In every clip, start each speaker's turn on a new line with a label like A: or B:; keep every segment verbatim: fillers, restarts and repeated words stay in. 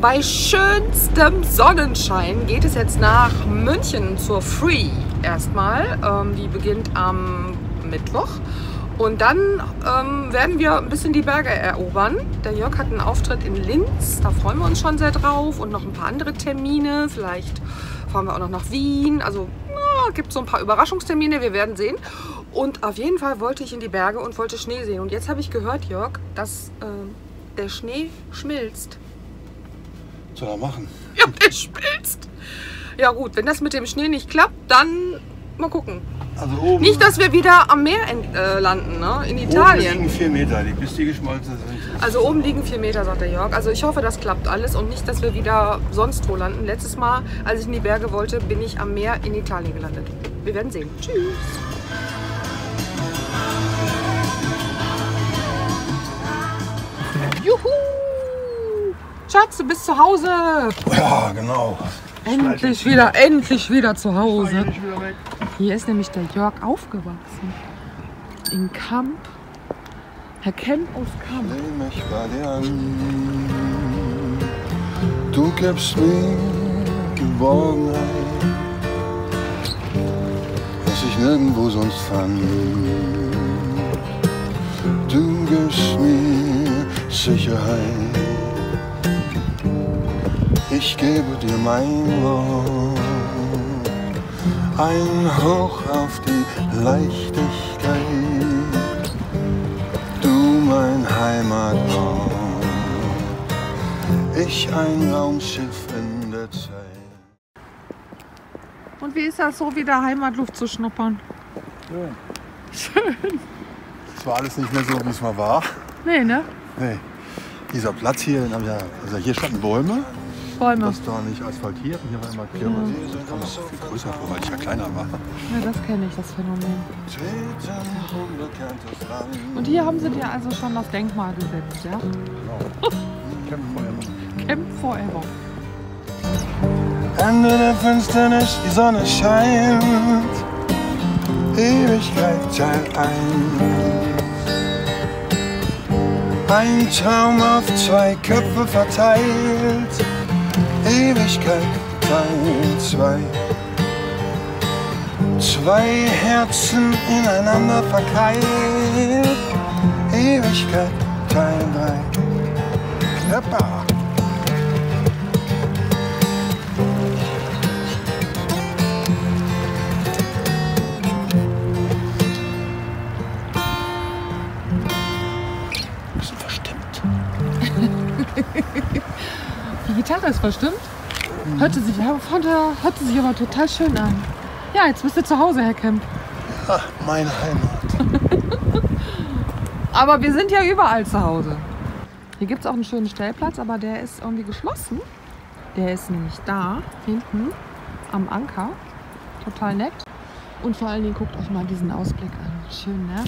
A: Bei schönstem Sonnenschein geht es jetzt nach München zur Free erstmal. Ähm, die beginnt am Mittwoch. Und dann ähm, werden wir ein bisschen die Berge erobern. Der Jörg hat einen Auftritt in Linz, da freuen wir uns schon sehr drauf. Und noch ein paar andere Termine. Vielleicht fahren wir auch noch nach Wien. Also es gibt so ein paar Überraschungstermine, wir werden sehen. Und auf jeden Fall wollte ich in die Berge und wollte Schnee sehen. Und jetzt habe ich gehört, Jörg, dass äh, der Schnee schmilzt.
B: Was soll er machen?
A: Ja, der schmilzt. Ja gut, wenn das mit dem Schnee nicht klappt, dann mal gucken.
B: Also oben,
A: nicht, dass wir wieder am Meer in, äh, landen, ne? In Italien.
B: Oben liegen vier Meter, bis die geschmolzen sind.
A: Also oben liegen vier Meter, sagt der Jörg. Also ich hoffe, das klappt alles und nicht, dass wir wieder sonst wo landen. Letztes Mal, als ich in die Berge wollte, bin ich am Meer in Italien gelandet. Wir werden sehen. Tschüss. Juhu! Schatz, du bist zu Hause.
B: Ja, genau.
A: Endlich wieder, endlich wieder zu Hause. Hier ist nämlich der Jörg aufgewachsen. In Kamp. Herr Kemp aus Kamp.
B: Nehm mich bei dir an. Du gibst mir Geborgenheit, was ich nirgendwo sonst fand. Du gibst mir Sicherheit. Ich gebe dir mein Wort, ein Hoch auf die Leichtigkeit, du mein Heimatort, ich ein Raumschiff in der Zeit.
A: Und wie ist das so, wieder Heimatluft zu schnuppern?
B: Schön.
A: Schön.
B: Es war alles nicht mehr so, wie es mal war.
A: Nee, ne?
B: Nee. Dieser Platz hier, also hier standen Bäume.
A: Bäume.
B: Das war nicht asphaltiert und hier war immer Kirmes. Ja. Das kam noch viel größer vor, weil ich ja kleiner war.
A: Ja, das kenne ich, das Phänomen. Und hier haben sie dir also schon das Denkmal gesetzt, ja?
B: Genau. Camp Forever.
A: Camp Forever.
B: Ende der Finsternis, die Sonne scheint. Ewigkeit Teil eins. Ein Traum auf zwei Köpfe verteilt. Ewigkeit Teil zwei. Zwei Herzen ineinander verkeilt. Ewigkeit Teil drei. Knapper. Bisschen verstimmt.
A: Die Gitarre ist verstimmt. Hörte sich, hörte sich aber total schön an. Ja, jetzt bist du zu Hause, Herr Kemp.
B: Ja, meine Heimat.
A: Aber wir sind ja überall zu Hause. Hier gibt es auch einen schönen Stellplatz, aber der ist irgendwie geschlossen. Der ist nämlich da, hinten, am Anker. Total nett. Und vor allen Dingen guckt euch mal diesen Ausblick an. Schön, ne?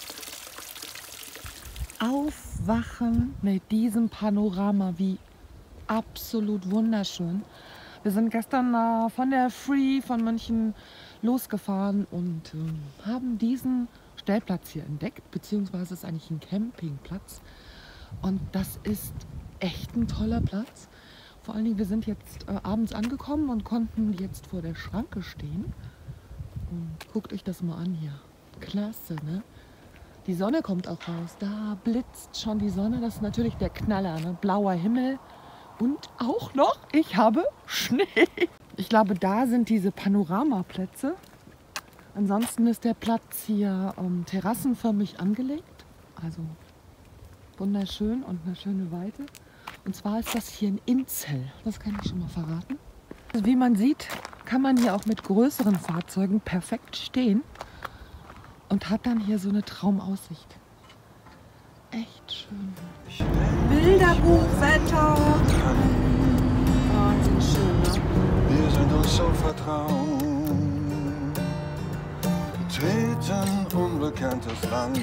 A: Aufwachen mit diesem Panorama, wie absolut wunderschön. Wir sind gestern äh, von der Free von München losgefahren und äh, haben diesen Stellplatz hier entdeckt, beziehungsweise ist eigentlich ein Campingplatz. Und das ist echt ein toller Platz. Vor allen Dingen, wir sind jetzt äh, abends angekommen und konnten jetzt vor der Schranke stehen. Und guckt euch das mal an hier. Klasse, ne? Die Sonne kommt auch raus. Da blitzt schon die Sonne. Das ist natürlich der Knaller, ne? Blauer Himmel. Und auch noch, ich habe Schnee. Ich glaube, da sind diese Panoramaplätze. Ansonsten ist der Platz hier ähm, terrassenförmig angelegt. Also wunderschön und eine schöne Weite. Und zwar ist das hier ein Inzell. Das kann ich schon mal verraten. Also wie man sieht, kann man hier auch mit größeren Fahrzeugen perfekt stehen. Und hat dann hier so eine Traumaussicht. Echt schön. Bilderbuchwetter. Wahnsinn schön, ne?
B: Wir sind uns so vertraut. Betreten unbekanntes Land.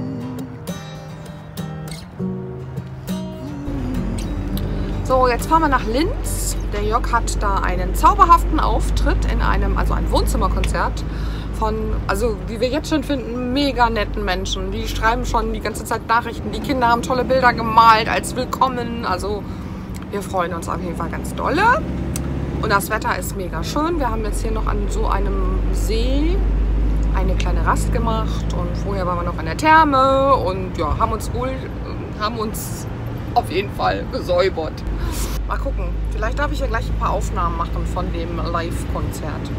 A: So, jetzt fahren wir nach Linz. Der Jörg hat da einen zauberhaften Auftritt in einem, also ein Wohnzimmerkonzert von, also wie wir jetzt schon finden, mega netten Menschen. Die schreiben schon die ganze Zeit Nachrichten. Die Kinder haben tolle Bilder gemalt als Willkommen. Also Wir freuen uns auf jeden Fall ganz dolle. Und das Wetter ist mega schön. Wir haben jetzt hier noch an so einem See eine kleine Rast gemacht. Und vorher waren wir noch an der Therme. Und ja, haben uns wohl, haben uns auf jeden Fall gesäubert. Mal gucken. Vielleicht darf ich ja gleich ein paar Aufnahmen machen von dem Live-Konzert.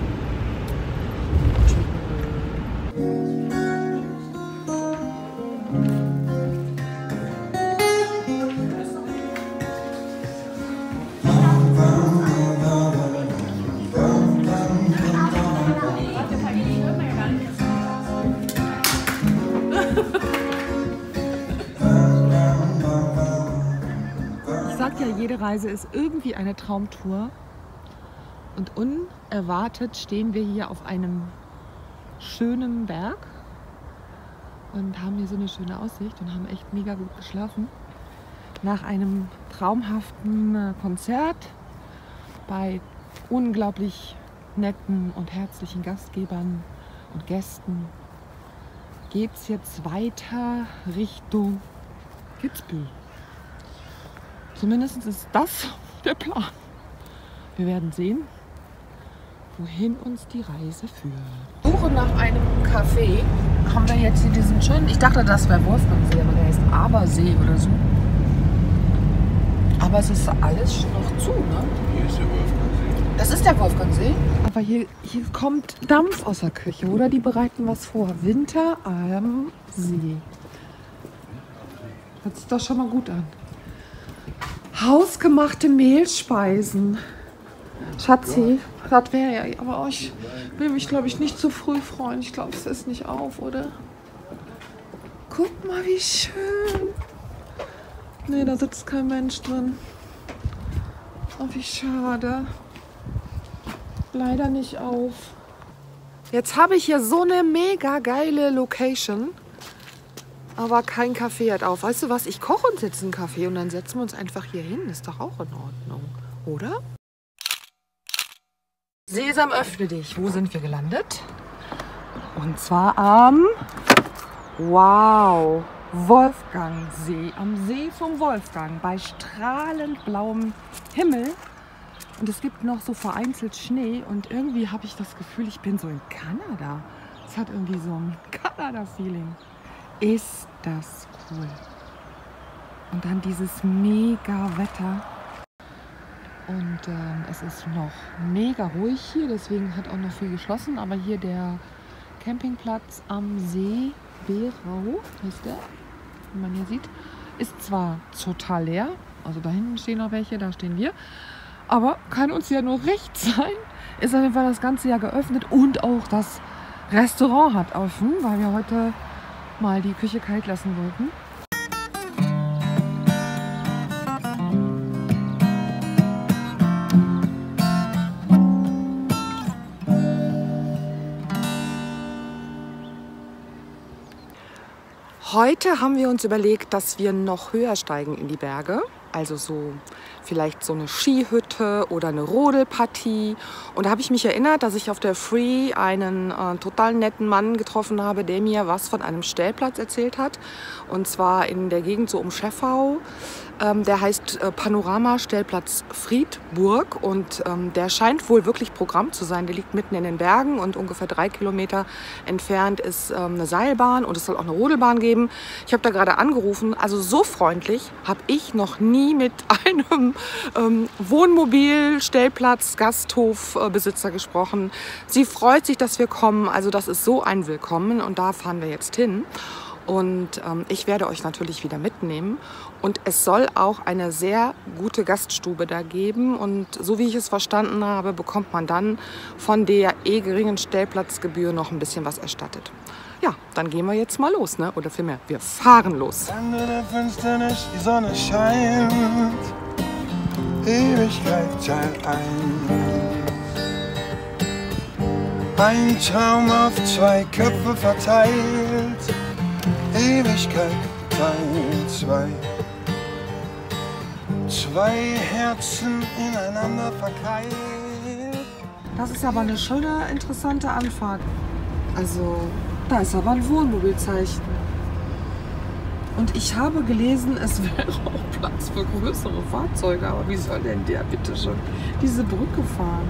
A: Ich sag ja, jede Reise ist irgendwie eine Traumtour. Und unerwartet stehen wir hier auf einem schönen Berg und haben hier so eine schöne Aussicht und haben echt mega gut geschlafen. Nach einem traumhaften Konzert bei unglaublich netten und herzlichen Gastgebern und Gästen geht es jetzt weiter Richtung Kitzbühel. Zumindest ist das der Plan. Wir werden sehen, wohin uns die Reise führt. Suche nach einem Café. Haben wir jetzt hier diesen schönen, ich dachte, das wäre Wolfgangsee, aber der heißt Abersee oder so. Aber es ist alles noch zu, ne?
B: Hier ist der Wolfgangsee.
A: Das ist der Wolfgangsee? Aber hier, hier kommt Dampf aus der Küche, oder? Die bereiten was vor. Winter am See. Hört sich doch schon mal gut an. Hausgemachte Mehlspeisen. Schatzi, das wäre ja, aber ich will mich, glaube ich, nicht zu früh freuen. Ich glaube, es ist nicht auf, oder? Guck mal, wie schön. Nee, da sitzt kein Mensch drin. Oh, wie schade. Leider nicht auf. Jetzt habe ich hier so eine mega geile Location. Aber kein Café hat auf. Weißt du was? Ich koche uns jetzt einen Kaffee und dann setzen wir uns einfach hier hin. Ist doch auch in Ordnung, oder? Sesam, öffne dich. Wo sind wir gelandet? Und zwar am Wow, Wolfgangsee. Am See vom Wolfgang. Bei strahlend blauem Himmel. Und es gibt noch so vereinzelt Schnee. Und irgendwie habe ich das Gefühl, ich bin so in Kanada. Es hat irgendwie so ein Kanada-Feeling. Ist das cool. Und dann dieses mega Wetter. Und ähm, es ist noch mega ruhig hier, deswegen hat auch noch viel geschlossen. Aber hier der Campingplatz am See Berau, heißt der, wie man hier sieht, ist zwar total leer. Also da hinten stehen noch welche, da stehen wir. Aber kann uns ja nur recht sein. Ist auf jeden Fall das ganze Jahr geöffnet. Und auch das Restaurant hat offen, weil wir heute mal die Küche kalt lassen wollten. Heute haben wir uns überlegt, dass wir noch höher steigen in die Berge. Also so vielleicht so eine Skihütte oder eine Rodelpartie. Und da habe ich mich erinnert, dass ich auf der Free einen äh, total netten Mann getroffen habe, der mir was von einem Stellplatz erzählt hat. Und zwar in der Gegend so um Scheffau. Ähm, der heißt äh, Panorama-Stellplatz Friedburg. Und ähm, der scheint wohl wirklich Programm zu sein. Der liegt mitten in den Bergen und ungefähr drei Kilometer entfernt ist ähm, eine Seilbahn. Und es soll auch eine Rodelbahn geben. Ich habe da gerade angerufen. Also so freundlich habe ich noch nie mit einem ähm, Wohnmobil, Stellplatz, Gasthofbesitzer äh, gesprochen. Sie freut sich, dass wir kommen. Also das ist so ein Willkommen und da fahren wir jetzt hin. Und ähm, ich werde euch natürlich wieder mitnehmen. Und es soll auch eine sehr gute Gaststube da geben. Und so wie ich es verstanden habe, bekommt man dann von der eh geringen Stellplatzgebühr noch ein bisschen was erstattet. Ja, dann gehen wir jetzt mal los, ne? Oder vielmehr, wir fahren los.
C: Ende der Finsternis, die Sonne scheint, Ewigkeit Teil eins. Ein Traum auf zwei Köpfe verteilt, Ewigkeit Teil zwei. Zwei Herzen ineinander verkeilt.
A: Das ist aber eine schöne, interessante Anfahrt. Also, da ist aber ein Wohnmobilzeichen. Und ich habe gelesen, es wäre auch Platz für größere Fahrzeuge. Aber wie soll denn der bitte schon diese Brücke fahren?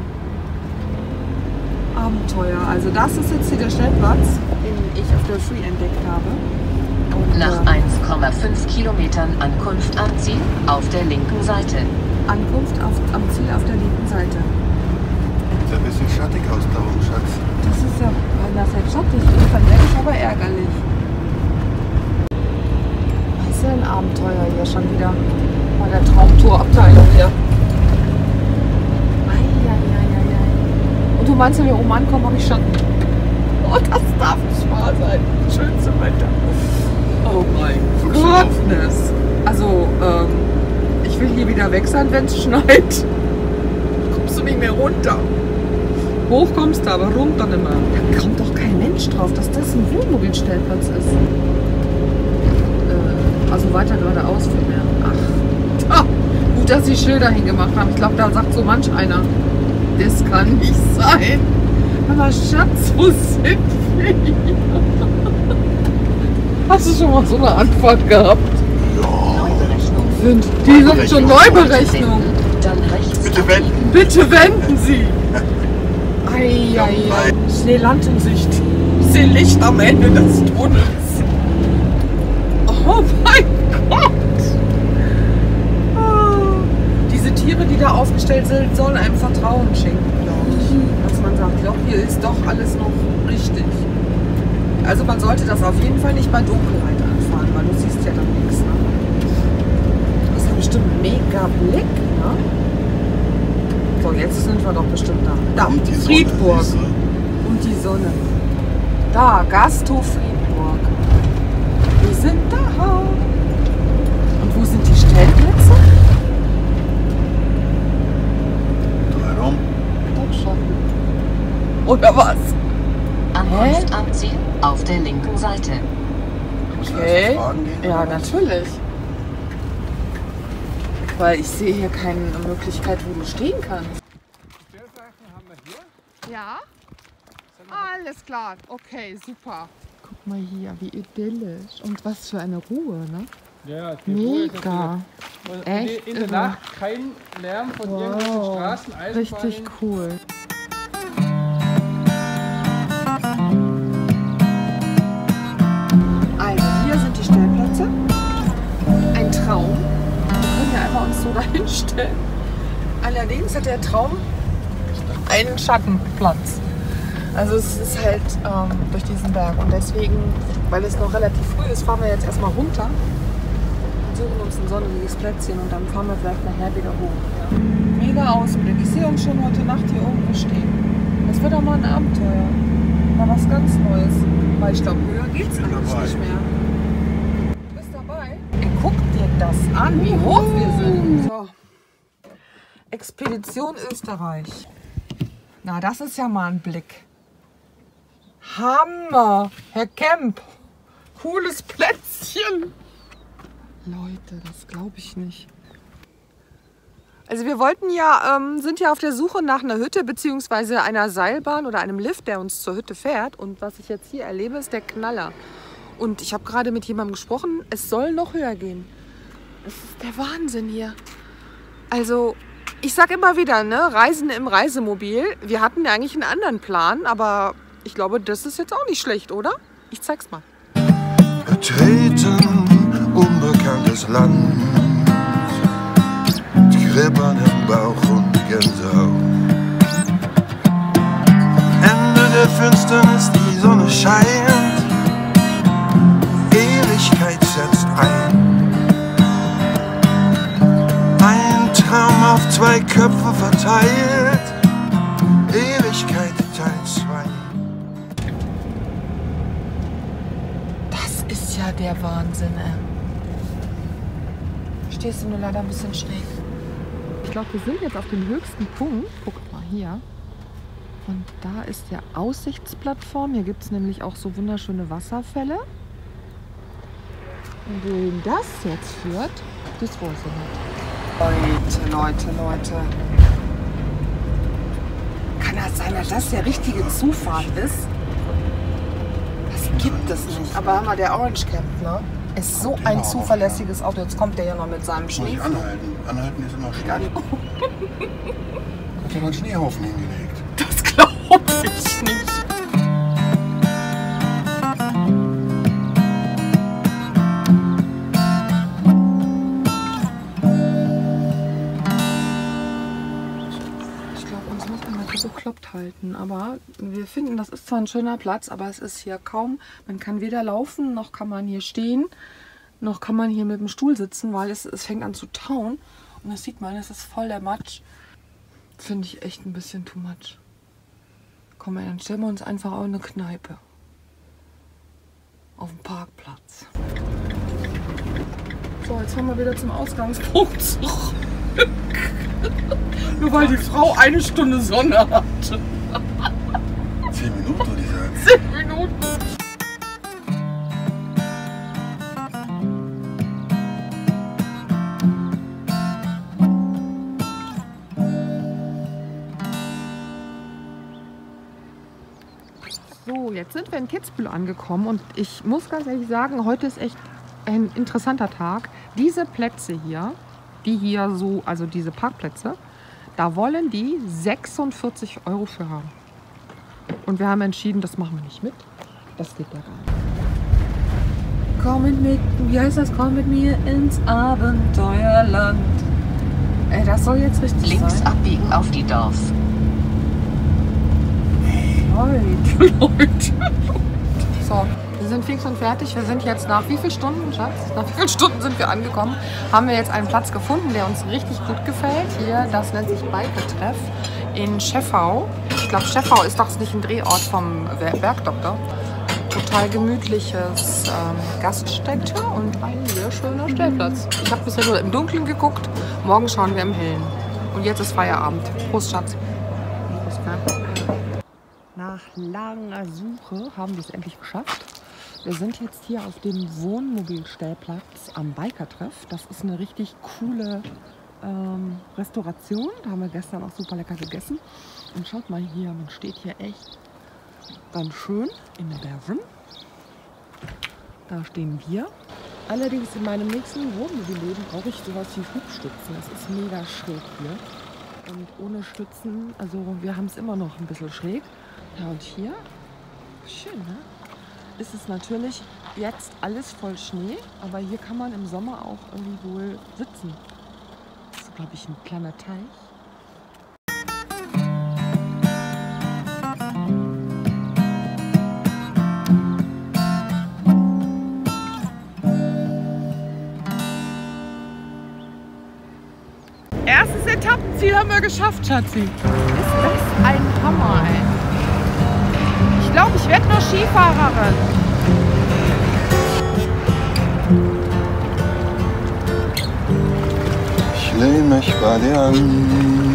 A: Abenteuer. Also das ist jetzt hier der Stellplatz, den ich auf der Free entdeckt habe. Und,
D: Nach
A: äh,
D: eins Komma fünf Kilometern Ankunft am Ziel auf der linken Seite.
A: Ankunft auf, am Ziel auf der linken Seite.
C: Sieht ein bisschen schattig aus da oben, Schatz.
A: Das ist ja, wenn das jetzt schattig ist, dann werde ich aber ärgerlich. Das ist ja ein Abenteuer hier schon wieder. Bei der Traumtour-Abteilung hier. Eieieiei. Und du meinst, wenn wir oben ankommen, habe ich Schatten. Oh, das darf nicht wahr sein. Schönste Wetter. Oh mein Gottness. Also, ähm, ich will hier wieder weg sein, wenn es schneit. Kommst du nicht mehr runter. Hoch kommst du, aber runter nicht mehr. Da kommt doch kein Mensch drauf, dass das ein Wohnmobilstellplatz ist. Äh, also weiter geradeaus vielmehr. Ach, ah, gut, dass sie Schilder hingemacht haben. Ich glaube, da sagt so manch einer, das kann nicht sein. Aber Schatz, wo sind wir hier? Hast du schon mal so eine Antwort gehabt?
D: Neuberechnung.
A: Sind, die sind schon Neuberechnung.
D: Dann rechts.
C: Bitte wenden.
A: Bitte wenden Sie! Eieiei. Ich sehe Landensicht. Ich sehe Licht am Ende des Tunnels. Oh mein Gott! Ah. Diese Tiere, die da aufgestellt sind, sollen einem Vertrauen schenken, glaube ich. Dass man sagt, ja, hier ist doch alles noch richtig. Also man sollte das auf jeden Fall nicht bei Dunkelheit anfahren, weil du siehst ja dann nichts. Ne? Das ist ja bestimmt ein mega Blick, ne? So, jetzt sind wir doch bestimmt da. Da,
C: Und die Sonne,
A: Friedburg.
C: siehst du?
A: Und die Sonne. Da, Gasthof Friedburg. Wir sind da. Und wo sind die Stellplätze?
C: Drei rum.
A: Doch schon. Oder was?
D: Ankunft am Ziel auf der linken Seite.
C: Müssen wir
A: Okay.
C: erst mal fragen gehen,
A: Ja,
C: oder was?
A: natürlich. Weil ich sehe hier keine Möglichkeit, wo du stehen kannst. Ja? Alles klar. Okay, super. Guck mal hier, wie idyllisch. Und was für eine Ruhe, ne?
E: Ja, die Ruhe ist
A: Mega.
E: natürlich-
A: Echt
E: In der
A: irre.
E: Nacht kein Lärm von irgendwelchen
A: Wow.
E: Straßen, Eisenbahnen.
A: Richtig cool. Also hier sind die Stellplätze. Ein Traum. Wir können ja einfach uns so dahin stellen. Allerdings hat der Traum einen Schattenplatz. Also es ist halt ähm, durch diesen Berg und deswegen, weil es noch relativ früh ist, fahren wir jetzt erstmal runter und suchen uns ein sonniges Plätzchen und dann fahren wir vielleicht nachher wieder hoch. Ja. Mega Ausblick. Ich sehe uns schon heute Nacht hier irgendwo stehen. Das wird doch mal ein Abenteuer. Mal was ganz Neues. Weil ich glaube, höher geht's
C: bin
A: eigentlich
C: dabei.
A: nicht mehr. Du bist dabei? Ey, guck dir das an, wie hoch wir sind. So. Expedition Österreich. Na, das ist ja mal ein Blick. Hammer, Herr Kemp. Cooles Plätzchen. Leute, das glaube ich nicht. Also wir wollten ja, ähm, sind ja auf der Suche nach einer Hütte bzw. einer Seilbahn oder einem Lift, der uns zur Hütte fährt. Und was ich jetzt hier erlebe, ist der Knaller. Und ich habe gerade mit jemandem gesprochen, es soll noch höher gehen. Das ist der Wahnsinn hier. Also ich sage immer wieder, ne, Reisen im Reisemobil. Wir hatten ja eigentlich einen anderen Plan, aber ich glaube, das ist jetzt auch nicht schlecht, oder? Ich zeig's mal.
C: Betreten unbekanntes Land. Kribbern im Bauch und Gänsehaut. Ende der Finsternis, die Sonne scheint. Ewigkeit setzt ein. Ein Traum auf zwei Köpfe verteilt. Ewigkeit Teil zwei.
A: Das ist ja der Wahnsinn, ey. Stehst du nur leider ein bisschen schräg. Ich glaube, wir sind jetzt auf dem höchsten Punkt. Guckt mal hier. Und da ist der Aussichtsplattform. Hier gibt es nämlich auch so wunderschöne Wasserfälle. Und wohin das jetzt führt, das weiß ich nicht. Leute, Leute, Leute. Kann das sein, dass das der richtige Zufall ist? Das gibt es nicht. Aber hör mal, der Orange Camp, ne? Ist so ein zuverlässiges Auto. Jetzt kommt der ja noch mit seinem
B: Muss ich
A: Schnee.
B: anhalten. Anhalten ist immer schlecht. Hat ja noch einen Schneehaufen hingelegt.
A: Das glaube ich nicht. Ich glaube, uns muss man nicht so bekloppt halten. Aber wir finden, das ist zwar ein schöner Platz, aber es ist hier kaum. Man kann weder laufen, noch kann man hier stehen, noch kann man hier mit dem Stuhl sitzen, weil es, es fängt an zu tauen. Und das sieht man, es ist voll der Matsch. Finde ich echt ein bisschen too much. Komm, dann stellen wir uns einfach auch eine Kneipe. Auf dem Parkplatz. So, jetzt fahren wir wieder zum Ausgangspunkt zurück. Nur weil die Frau eine Stunde Sonne hatte.
B: Zehn Minuten, würde ich sagen.
A: Zehn Minuten. So, jetzt sind wir in Kitzbühel angekommen und ich muss ganz ehrlich sagen, heute ist echt ein interessanter Tag. Diese Plätze hier, die hier so, also diese Parkplätze, da wollen die sechsundvierzig Euro für haben. Und wir haben entschieden, das machen wir nicht mit. Das geht ja gar nicht. Komm mit, mit, wie heißt das? Komm mit mir ins Abenteuerland. Ey, das soll jetzt richtig
D: Links
A: sein.
D: abbiegen auf die Dorf.
A: Leute, Leute. So, wir sind fix und fertig. Wir sind jetzt nach wie vielen Stunden, Schatz? Nach wie vielen Stunden sind wir angekommen? Haben wir jetzt einen Platz gefunden, der uns richtig gut gefällt. Hier, das nennt sich Bike-Treff in Scheffau. Ich glaube, Scheffau ist doch nicht ein Drehort vom Bergdoktor. Total gemütliches ähm, Gaststätte und ein sehr schöner Stellplatz. Ich habe bisher nur im Dunkeln geguckt. Morgen schauen wir im Hellen. Und jetzt ist Feierabend. Prost, Schatz. Prost, gell? Nach langer Suche haben wir es endlich geschafft. Wir sind jetzt hier auf dem Wohnmobilstellplatz am Biker-Treff. Das ist eine richtig coole ähm, Restauration. Da haben wir gestern auch super lecker gegessen. Und schaut mal hier, man steht hier echt ganz schön in den Bergen. Da stehen wir. Allerdings in meinem nächsten Wohnmobilleben brauche ich sowas wie Hubstützen. Das ist mega schräg hier. Und ohne Stützen, also wir haben es immer noch ein bisschen schräg. Ja, und hier, schön, ne? Ist es natürlich jetzt alles voll Schnee, aber hier kann man im Sommer auch irgendwie wohl sitzen. Das ist, glaube ich, ein kleiner Teich. Erstes Etappenziel haben wir geschafft, Schatzi. Ist das ein Hammer, ey. Ich glaube, ich werde nur Skifahrerin.
B: Ich lehne mich bei dir an.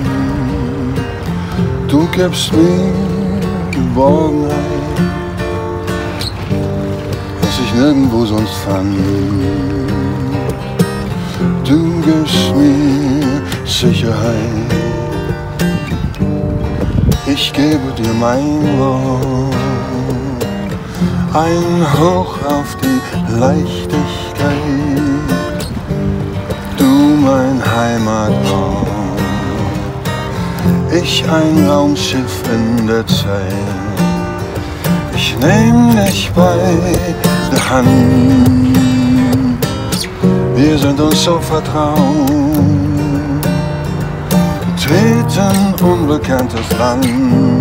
B: Du gibst mir Geborgenheit, was ich nirgendwo sonst fand. Du gibst mir Sicherheit. Ich gebe dir mein Wort, ein Hauch auf die Leichtigkeit. Du mein Heimatort, ich ein Raumschiff in der Zeit. Ich nehm dich bei der Hand, wir sind uns so vertraut. Betreten unbekanntes Land.